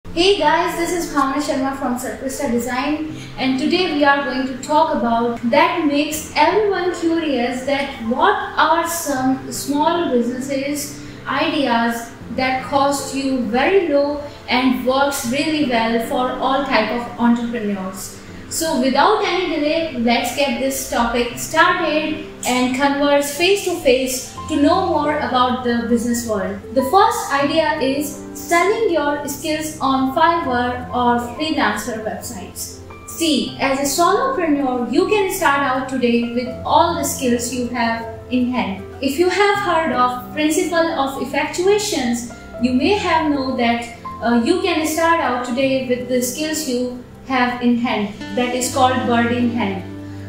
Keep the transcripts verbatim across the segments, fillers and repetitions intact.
Hey guys, this is Bhawna Sharma from Design, and today we are going to talk about that makes everyone curious, that what are some small businesses, ideas that cost you very low and works really well for all type of entrepreneurs. So without any delay, let's get this topic started and converse face to face to know more about the business world. The first idea is selling your skills on Fiverr or freelancer websites. See, as a solopreneur, you can start out today with all the skills you have in hand. If you have heard of principle of effectuations, you may have known that uh, you can start out today with the skills you have in hand, that is called bird in hand.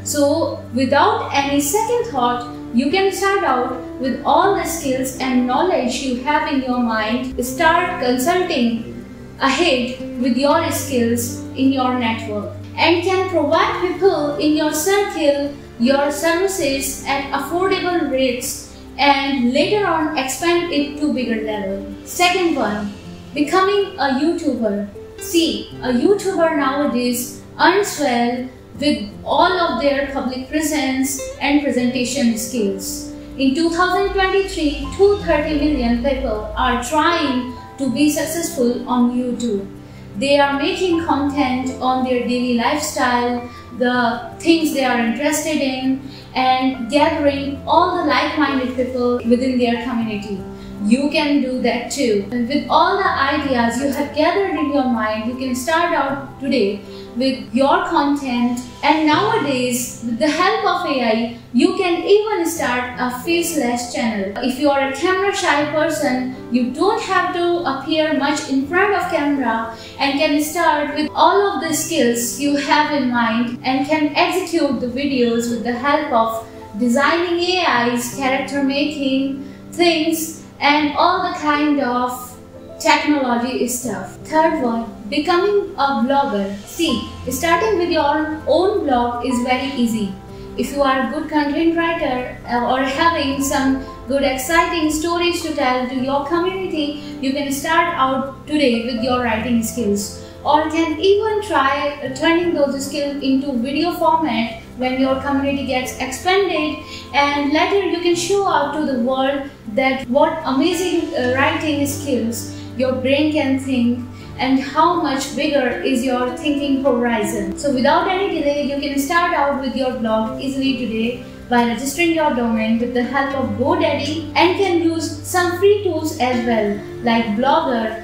So without any second thought, you can start out with all the skills and knowledge you have in your mind. Start consulting ahead with your skills in your network and can provide people in your circle your services at affordable rates and later on expand it to bigger level. Second one, becoming a YouTuber. See, a YouTuber nowadays earns well with all of their public presence and presentation skills. In two thousand twenty-three, two hundred thirty million people are trying to be successful on YouTube. They are making content on their daily lifestyle, the things they are interested in, and gathering all the like-minded people within their community. You can do that too. And with all the ideas you have gathered in your mind, you can start out today with your content, and nowadays with the help of A I, you can even start a faceless channel. If you are a camera shy person, you don't have to appear much in front of camera and can start with all of the skills you have in mind and can execute the videos with the help of designing A Is, character making, things, and all the kind of technology stuff. Third one, becoming a blogger. See, starting with your own blog is very easy. If you are a good content writer or having some good exciting stories to tell to your community, you can start out today with your writing skills, or can even try turning those skills into video format when your community gets expanded, and later you can show out to the world that what amazing uh, writing skills your brain can think and how much bigger is your thinking horizon. So without any delay, you can start out with your blog easily today by registering your domain with the help of GoDaddy, and can use some free tools as well like Blogger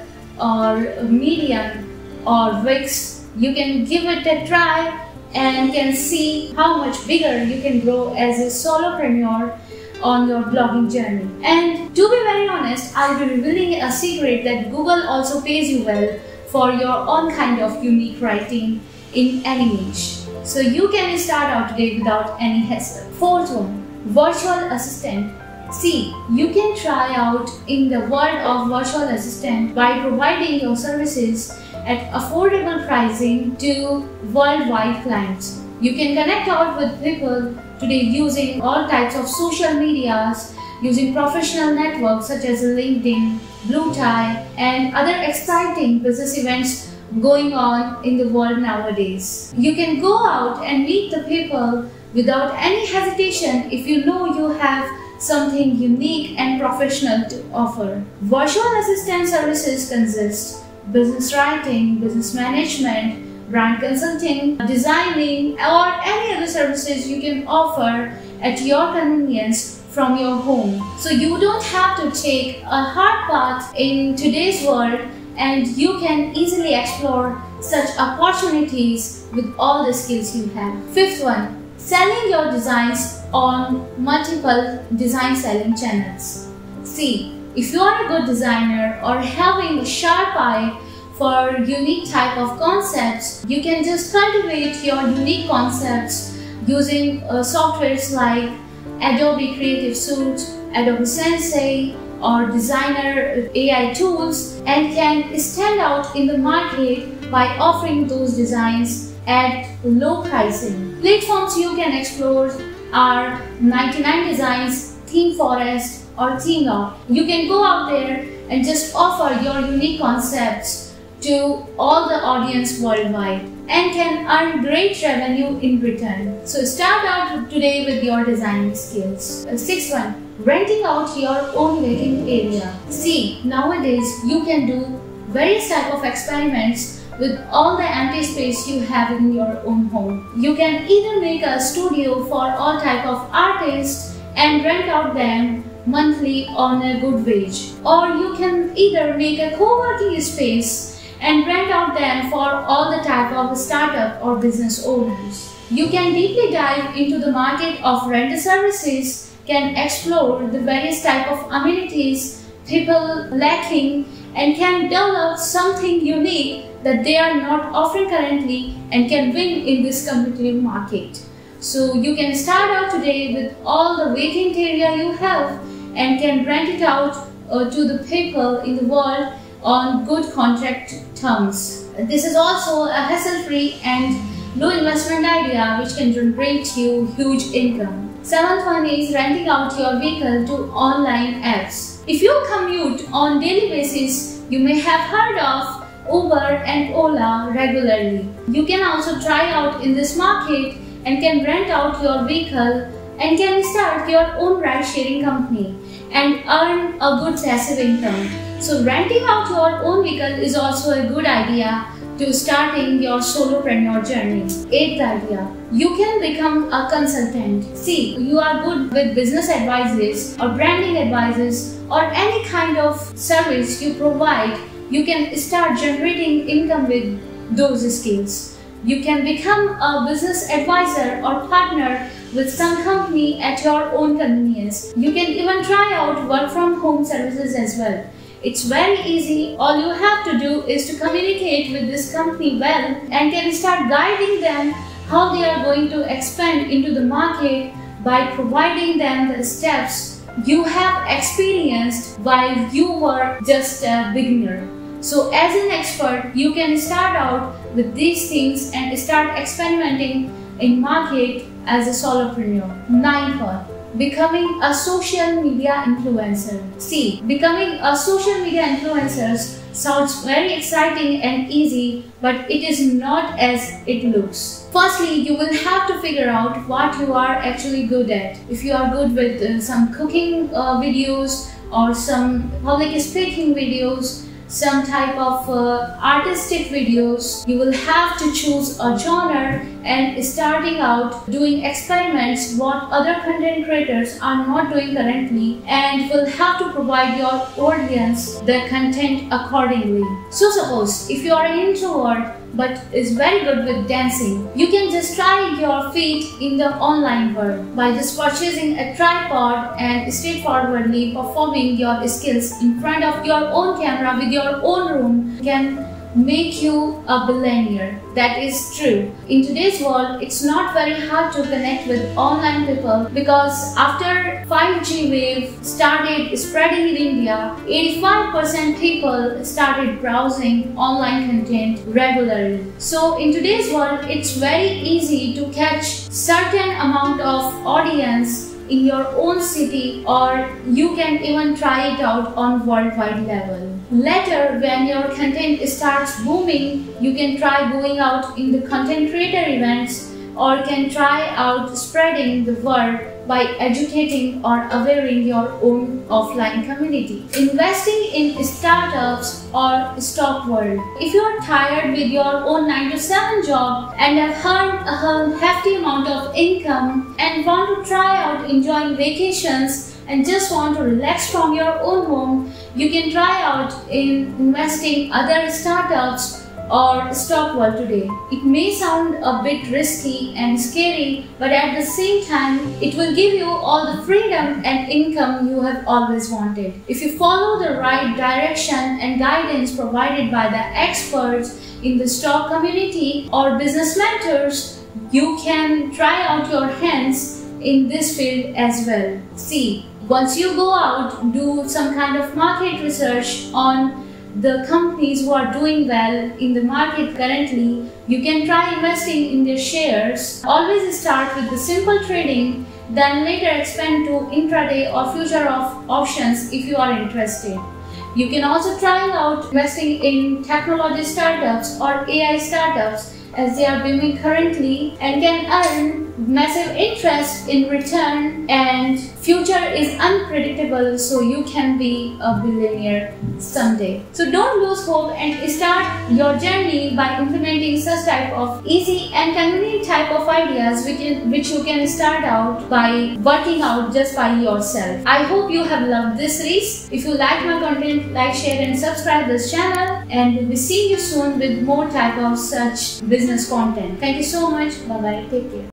or Medium or Wix. You can give it a try and can see how much bigger you can grow as a solopreneur on your blogging journey. And to be very honest, I'll be revealing a secret that Google also pays you well for your own kind of unique writing in any niche. So you can start out today without any hassle. Fourth one, virtual assistant. See, you can try out in the world of virtual assistant by providing your services at affordable pricing to worldwide clients. You can connect out with people today using all types of social medias, using professional networks such as LinkedIn, Blue Tie, and other exciting business events going on in the world nowadays. You can go out and meet the people without any hesitation if you know you have something unique and professional to offer. Virtual assistant services consist business writing, business management, brand consulting, designing, or any other services you can offer at your convenience from your home. So you don't have to take a hard path in today's world, and you can easily explore such opportunities with all the skills you have. Fifth one, selling your designs on multiple design selling channels. See, if you are a good designer or having a sharp eye for unique type of concepts, you can just cultivate your unique concepts using uh, softwares like Adobe Creative Suite, Adobe Sensei, or designer A I tools, and can stand out in the market by offering those designs at low pricing. Platforms you can explore are ninety-nine Designs, Theme Forest, or Theme Lock. You can go out there and just offer your unique concepts to all the audience worldwide and can earn great revenue in return. So start out today with your designing skills. Uh, sixth one, renting out your own waiting area. See, nowadays you can do various type of experiments with all the empty space you have in your own home. You can either make a studio for all type of artists and rent out them monthly on a good wage, or you can either make a co-working space and rent out them for all the type of startup or business owners. You can deeply dive into the market of rental services, can explore the various type of amenities people lacking, and can develop something unique that they are not offering currently and can win in this competitive market. So you can start out today with all the vacant area you have and can rent it out uh, to the people in the world on good contract terms. This is also a hassle-free and low investment idea which can generate you huge income. Seventh one is renting out your vehicle to online apps. If you commute on daily basis, you may have heard of Uber and Ola regularly. You can also try out in this market and can rent out your vehicle and can start your own ride-sharing company and earn a good passive income. So renting out your own vehicle is also a good idea to starting your solopreneur journey. Eighth idea, you can become a consultant. See, you are good with business advices or branding advices or any kind of service you provide. You can start generating income with those skills. You can become a business advisor or partner with some company at your own convenience. You can even try out work from home services as well. It's very easy. All you have to do is to communicate with this company well and can start guiding them how they are going to expand into the market by providing them the steps you have experienced while you were just a beginner. So as an expert, you can start out with these things and start experimenting in market as a solopreneur. Ninth one, becoming a social media influencer. See, becoming a social media influencer sounds very exciting and easy, but it is not as it looks. Firstly, you will have to figure out what you are actually good at. If you are good with uh, some cooking uh, videos or some public speaking videos, some type of uh, artistic videos, you will have to choose a genre and starting out doing experiments what other content creators are not doing currently, and will have to provide your audience the content accordingly. So suppose if you are an introvert but is very good with dancing, you can just try your feet in the online world by just purchasing a tripod and straightforwardly performing your skills in front of your own camera with your own room can make you a billionaire. That is true. In today's world, it's not very hard to connect with online people because after five G wave started spreading in India, eighty-five percent people started browsing online content regularly. So in today's world, it's very easy to catch certain amount of audience in your own city, or you can even try it out on worldwide level. Later, when your content starts booming, you can try going out in the content creator events or can try out spreading the word by educating or awareing your own offline community. Investing in startups or stock world. If you are tired with your own nine to seven job and have earned a hefty amount of income and want to try out enjoying vacations and just want to relax from your own home, you can try out in investing other startups or stock world today. It may sound a bit risky and scary, but at the same time, it will give you all the freedom and income you have always wanted. If you follow the right direction and guidance provided by the experts in the stock community or business mentors, you can try out your hands in this field as well. See, once you go out, do some kind of market research on the companies who are doing well in the market currently, you can try investing in their shares. Always start with the simple trading, then later expand to intraday or future of options if you are interested. You can also try out investing in technology startups or A I startups, as they are booming currently and can earn massive interest in return, and future is unpredictable, so you can be a billionaire someday. So don't lose hope and start your journey by implementing such type of easy and convenient type of ideas which, in, which you can start out by working out just by yourself. I hope you have loved this series. If you like my content, like, share and subscribe this channel, and we'll be seeing you soon with more type of such business content. Thank you so much. Bye bye. Take care.